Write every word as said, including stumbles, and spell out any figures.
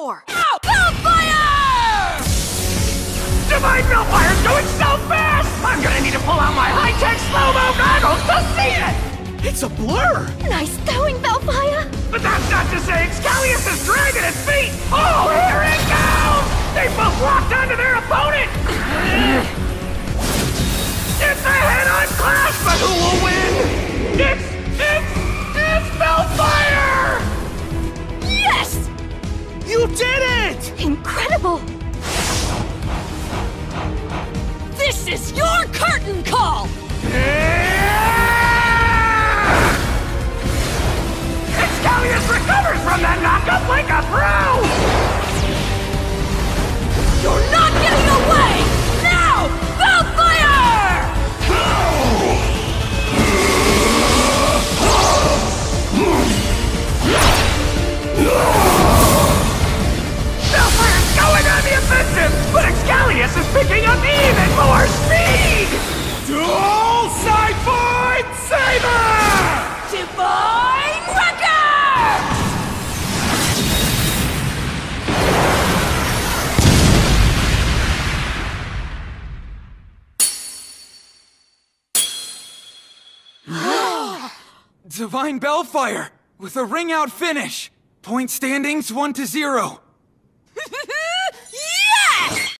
for? Ow! Bellfire! Divine Bellfire's going so fast! I'm gonna need to pull out my high-tech slow-mo goggles to see it! It's a blur! Nice throwing, Bellfire! But that's not to say Excalius is dragging his feet! Oh, here it goes! They both locked onto their opponent! It's a head-on clash, but who will win? It's, it's, it's Bellfire! Yes! You did it! Incredible! This is your curtain call! Excalius recovers from that knockup like a pro! You're not getting away! Now! Bellfire! Bellfire's going on the offensive, but Excalius is picking up even more speed! Dual Siphon Saber! Divine Record! Divine Bellfire with a ring-out finish. Point standings one to zero.